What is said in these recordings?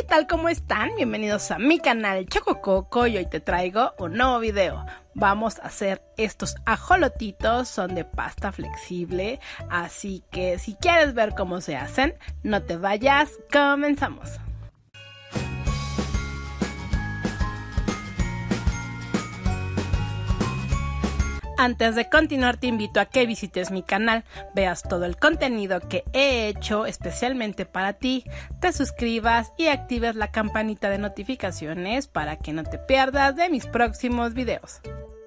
¿qué tal? ¿Cómo están? Bienvenidos a mi canal Chocococo y hoy te traigo un nuevo video. Vamos a hacer estos ajolotitos, son de pasta flexible, así que si quieres ver cómo se hacen, no te vayas, comenzamos. Antes de continuar te invito a que visites mi canal, veas todo el contenido que he hecho especialmente para ti, te suscribas y actives la campanita de notificaciones para que no te pierdas de mis próximos videos.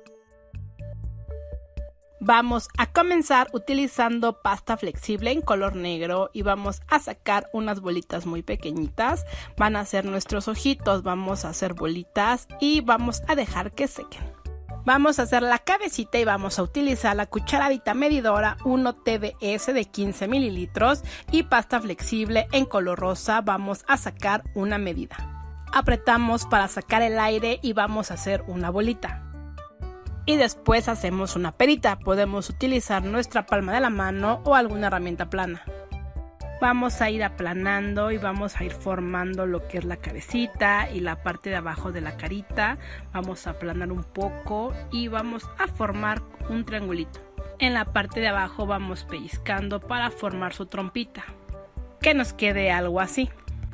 Vamos a comenzar utilizando pasta flexible en color negro y vamos a sacar unas bolitas muy pequeñitas, van a ser nuestros ojitos, vamos a hacer bolitas y vamos a dejar que sequen. Vamos a hacer la cabecita y vamos a utilizar la cucharadita medidora 1 TBS de 15 mililitros y pasta flexible en color rosa. Vamos a sacar una medida. Apretamos para sacar el aire y vamos a hacer una bolita. Y después hacemos una perita. Podemos utilizar nuestra palma de la mano o alguna herramienta plana. Vamos a ir aplanando y vamos a ir formando lo que es la cabecita y la parte de abajo de la carita. Vamos a aplanar un poco y vamos a formar un triangulito. En la parte de abajo vamos pellizcando para formar su trompita, que nos quede algo así.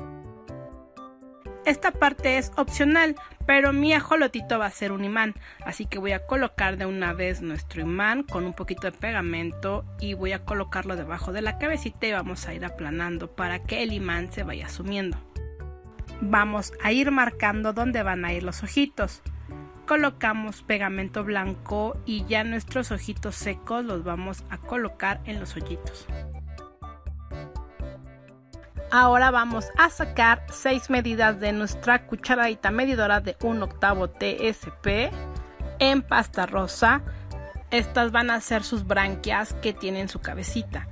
Esta parte es opcional, pero mi ajolotito va a ser un imán, así que voy a colocar de una vez nuestro imán con un poquito de pegamento y voy a colocarlo debajo de la cabecita y vamos a ir aplanando para que el imán se vaya sumiendo. Vamos a ir marcando dónde van a ir los ojitos. Colocamos pegamento blanco y ya nuestros ojitos secos los vamos a colocar en los hoyitos. Ahora vamos a sacar 6 medidas de nuestra cucharadita medidora de 1/8 TSP en pasta rosa. Estas van a ser sus branquias que tienen su cabecita.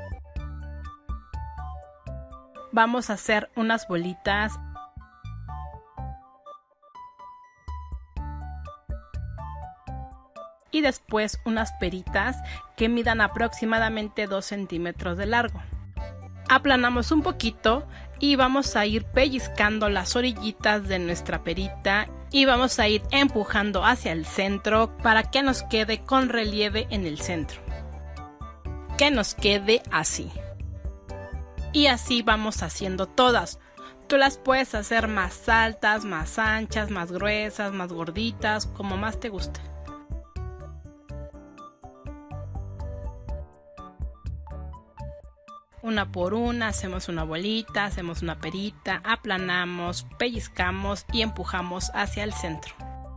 Vamos a hacer unas bolitas. Y después unas peritas que midan aproximadamente 2 centímetros de largo. Aplanamos un poquito y vamos a ir pellizcando las orillitas de nuestra perita y vamos a ir empujando hacia el centro para que nos quede con relieve en el centro. Que nos quede así. Y así vamos haciendo todas. Tú las puedes hacer más altas, más anchas, más gruesas, más gorditas, como más te guste. Una por una hacemos una bolita, hacemos una perita, aplanamos, pellizcamos y empujamos hacia el centro.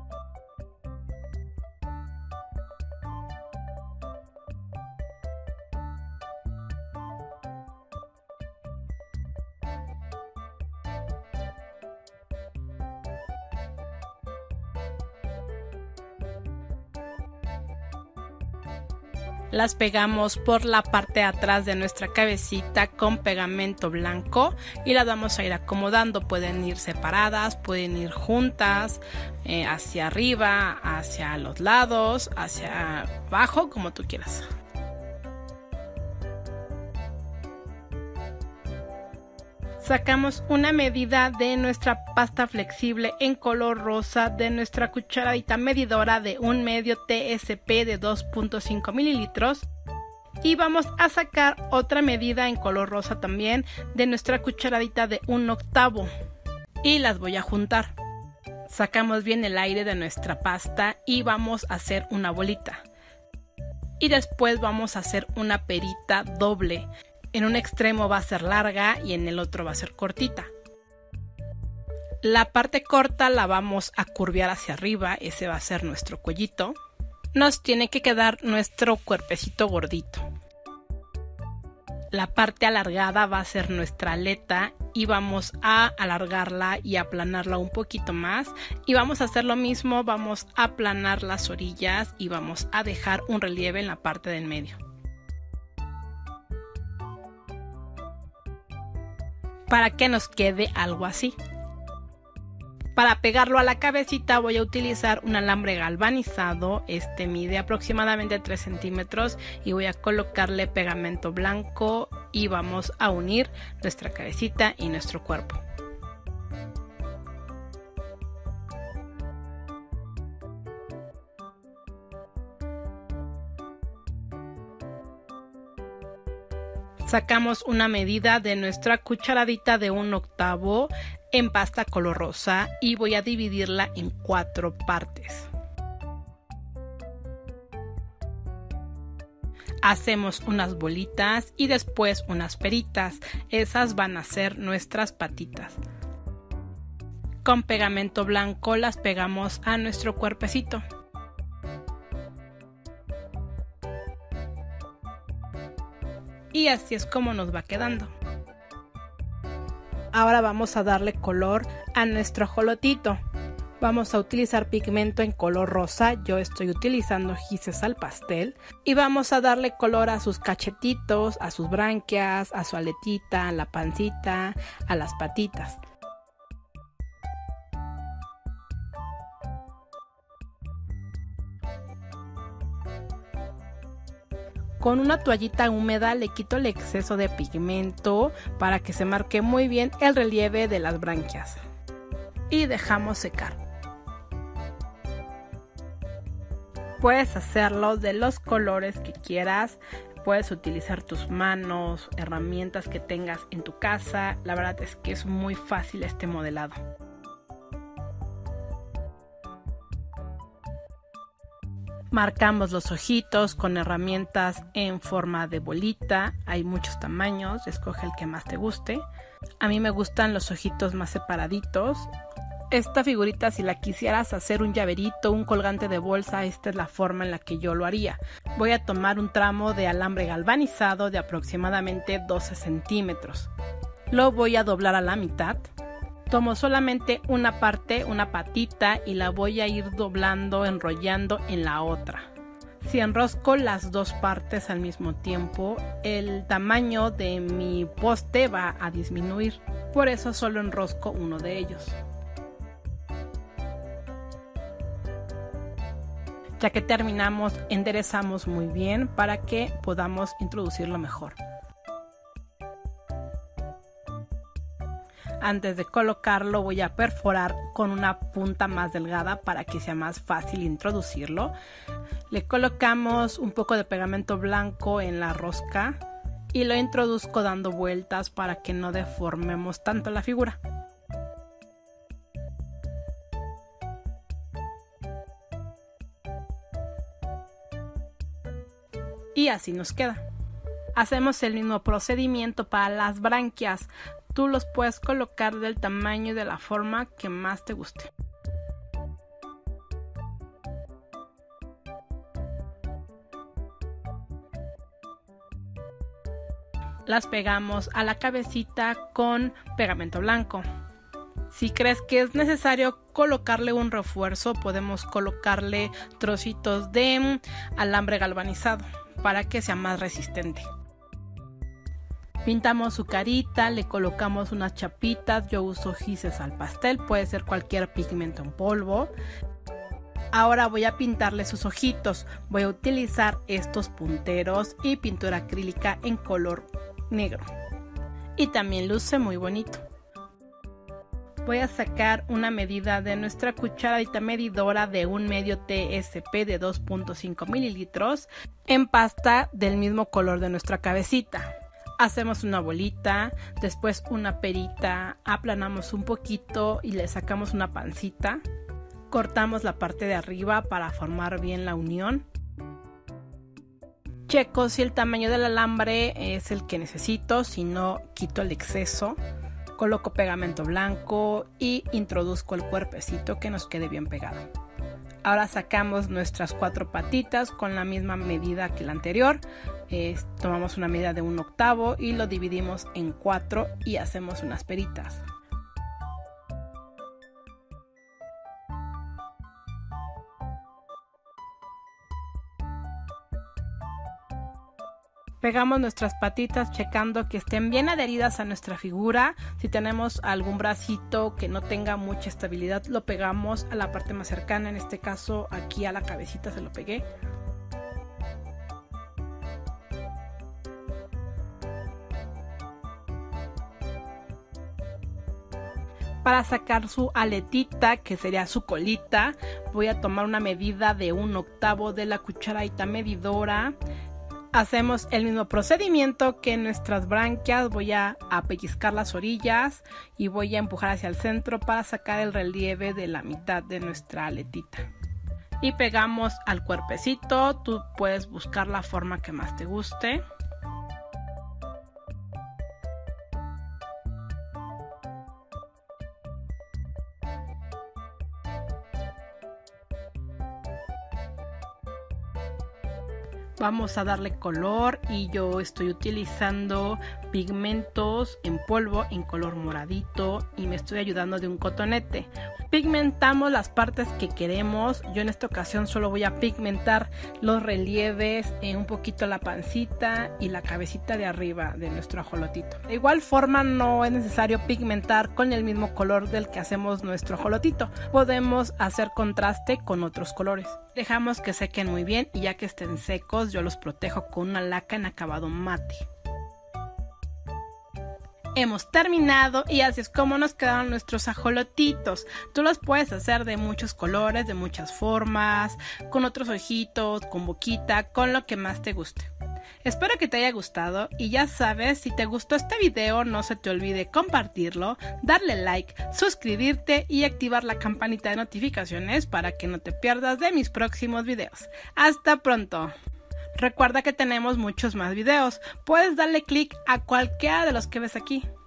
Las pegamos por la parte de atrás de nuestra cabecita con pegamento blanco y las vamos a ir acomodando. Pueden ir separadas, pueden ir juntas, hacia arriba, hacia los lados, hacia abajo, como tú quieras. Sacamos una medida de nuestra pasta flexible en color rosa de nuestra cucharadita medidora de 1/2 TSP de 2.5 mililitros y vamos a sacar otra medida en color rosa también de nuestra cucharadita de 1/8 y las voy a juntar. Sacamos bien el aire de nuestra pasta y vamos a hacer una bolita y después vamos a hacer una perita doble. En un extremo va a ser larga y en el otro va a ser cortita. La parte corta la vamos a curvear hacia arriba, ese va a ser nuestro cuellito. Nos tiene que quedar nuestro cuerpecito gordito. La parte alargada va a ser nuestra aleta y vamos a alargarla y aplanarla un poquito más. Y vamos a hacer lo mismo, vamos a aplanar las orillas y vamos a dejar un relieve en la parte del medio. Para que nos quede algo así. Para pegarlo a la cabecita voy a utilizar un alambre galvanizado, este mide aproximadamente 3 centímetros y voy a colocarle pegamento blanco y vamos a unir nuestra cabecita y nuestro cuerpo. Sacamos una medida de nuestra cucharadita de 1/8 en pasta color rosa y voy a dividirla en 4 partes. Hacemos unas bolitas y después unas peritas. Esas van a ser nuestras patitas. Con pegamento blanco las pegamos a nuestro cuerpecito. Y así es como nos va quedando. Ahora vamos a darle color a nuestro ajolotito. Vamos a utilizar pigmento en color rosa, yo estoy utilizando gises al pastel. Y vamos a darle color a sus cachetitos, a sus branquias, a su aletita, a la pancita, a las patitas. Con una toallita húmeda le quito el exceso de pigmento para que se marque muy bien el relieve de las branquias. Y dejamos secar. Puedes hacerlo de los colores que quieras, puedes utilizar tus manos, herramientas que tengas en tu casa. La verdad es que es muy fácil este modelado. Marcamos los ojitos con herramientas en forma de bolita, hay muchos tamaños, escoge el que más te guste. A mí me gustan los ojitos más separaditos. Esta figurita, si la quisieras hacer un llaverito, un colgante de bolsa, esta es la forma en la que yo lo haría. Voy a tomar un tramo de alambre galvanizado de aproximadamente 12 centímetros. Lo voy a doblar a la mitad. Tomo solamente una parte, una patita, y la voy a ir doblando, enrollando en la otra. Si enrosco las dos partes al mismo tiempo, el tamaño de mi poste va a disminuir. Por eso solo enrosco uno de ellos. Ya que terminamos, enderezamos muy bien para que podamos introducirlo mejor. Antes de colocarlo voy a perforar con una punta más delgada para que sea más fácil introducirlo. Le colocamos un poco de pegamento blanco en la rosca y lo introduzco dando vueltas para que no deformemos tanto la figura. Y así nos queda. Hacemos el mismo procedimiento para las branquias. Tú los puedes colocar del tamaño y de la forma que más te guste. Las pegamos a la cabecita con pegamento blanco. Si crees que es necesario colocarle un refuerzo, podemos colocarle trocitos de alambre galvanizado para que sea más resistente. Pintamos su carita, le colocamos unas chapitas, yo uso gises al pastel, puede ser cualquier pigmento en polvo. Ahora voy a pintarle sus ojitos, voy a utilizar estos punteros y pintura acrílica en color negro. Y también luce muy bonito. Voy a sacar una medida de nuestra cucharadita medidora de un medio TSP de 2.5 mililitros en pasta del mismo color de nuestra cabecita. Hacemos una bolita, después una perita, aplanamos un poquito y le sacamos una pancita. Cortamos la parte de arriba para formar bien la unión. Checo si el tamaño del alambre es el que necesito, si no quito el exceso. Coloco pegamento blanco y introduzco el cuerpecito que nos quede bien pegado. Ahora sacamos nuestras 4 patitas con la misma medida que la anterior. Tomamos una medida de 1/8 y lo dividimos en 4 y hacemos unas peritas. Pegamos nuestras patitas checando que estén bien adheridas a nuestra figura. Si tenemos algún bracito que no tenga mucha estabilidad, lo pegamos a la parte más cercana. En este caso, aquí a la cabecita se lo pegué. Para sacar su aletita, que sería su colita, voy a tomar una medida de 1/8 de la cucharadita medidora. Hacemos el mismo procedimiento que en nuestras branquias. Voy a pellizcar las orillas y voy a empujar hacia el centro para sacar el relieve de la mitad de nuestra aletita. Y pegamos al cuerpecito. Tú puedes buscar la forma que más te guste. Vamos a darle color y yo estoy utilizando pigmentos en polvo en color moradito y me estoy ayudando de un cotonete. Pigmentamos las partes que queremos. Yo en esta ocasión solo voy a pigmentar los relieves, un poquito la pancita y la cabecita de arriba de nuestro ajolotito. De igual forma no es necesario pigmentar con el mismo color del que hacemos nuestro ajolotito. Podemos hacer contraste con otros colores. Dejamos que sequen muy bien y ya que estén secos yo los protejo con una laca en acabado mate. Hemos terminado y así es como nos quedaron nuestros ajolotitos. Tú los puedes hacer de muchos colores, de muchas formas, con otros ojitos, con boquita, con lo que más te guste. Espero que te haya gustado y ya sabes, si te gustó este video no se te olvide compartirlo, darle like, suscribirte y activar la campanita de notificaciones para que no te pierdas de mis próximos videos. ¡Hasta pronto! Recuerda que tenemos muchos más videos. Puedes darle clic a cualquiera de los que ves aquí.